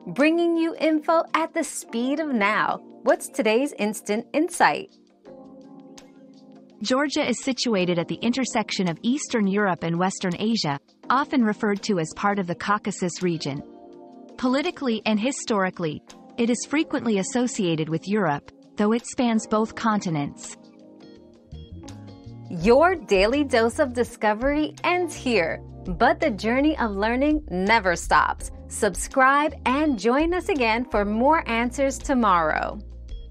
bringing you info at the speed of now. What's today's Instant Insight? Georgia is situated at the intersection of Eastern Europe and Western Asia, often referred to as part of the Caucasus region. Politically and historically, it is frequently associated with Europe, though it spans both continents. Your daily dose of discovery ends here, but the journey of learning never stops. Subscribe and join us again for more answers tomorrow.